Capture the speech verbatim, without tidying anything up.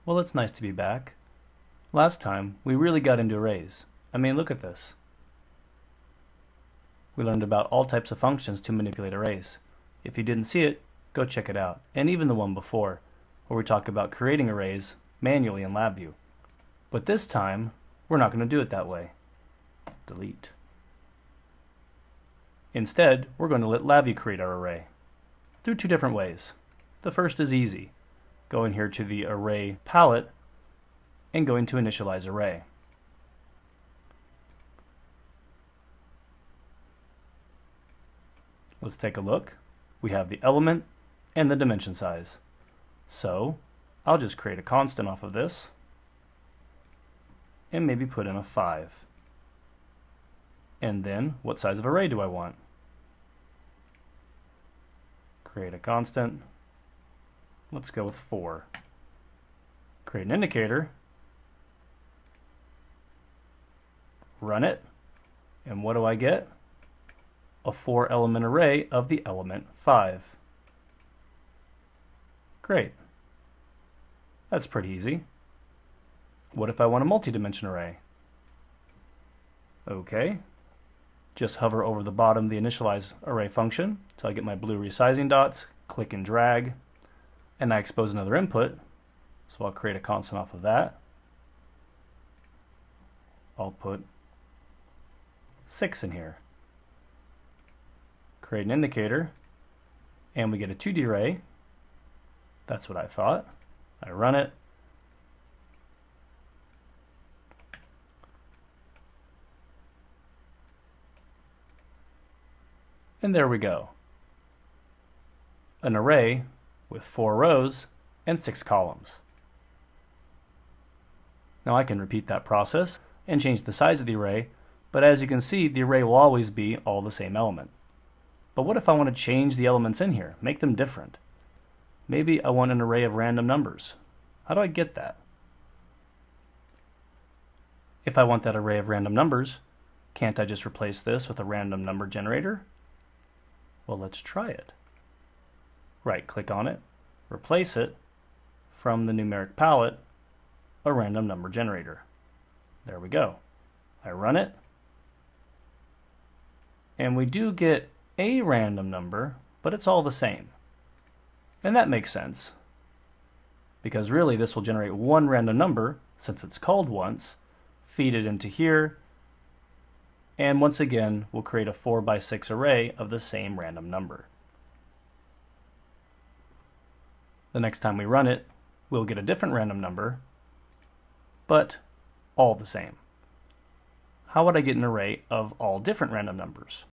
Well, it's nice to be back. Last time, we really got into arrays. I mean, look at this. We learned about all types of functions to manipulate arrays. If you didn't see it, go check it out. And even the one before, where we talk about creating arrays manually in LabVIEW. But this time, we're not going to do it that way. Delete. Instead, we're going to let LabVIEW create our array through two different ways. The first is easy. Go in here to the Array palette and go into Initialize Array. Let's take a look. We have the element and the dimension size. So I'll just create a constant off of this and maybe put in a five. And then what size of array do I want? Create a constant. Let's go with four. Create an indicator. Run it. And what do I get? A four element array of the element five. Great. That's pretty easy. What if I want a multi-dimension array? Okay. Just hover over the bottom of the Initialize Array function until I get my blue resizing dots, click and drag, and I expose another input. So I'll create a constant off of that. I'll put six in here. Create an indicator, and we get a two D array. That's what I thought. I run it. And there we go. An array with four rows and six columns. Now I can repeat that process and change the size of the array, but as you can see, the array will always be all the same element. But what if I want to change the elements in here, make them different? Maybe I want an array of random numbers. How do I get that? If I want that array of random numbers, can't I just replace this with a random number generator? Well, let's try it. Right-click on it, replace it from the numeric palette, a random number generator. There we go. I run it, and we do get a random number, but it's all the same. And that makes sense, because really this will generate one random number, since it's called once, feed it into here, and once again we'll create a four by six array of the same random number. The next time we run it, we'll get a different random number, but all the same. How would I get an array of all different random numbers?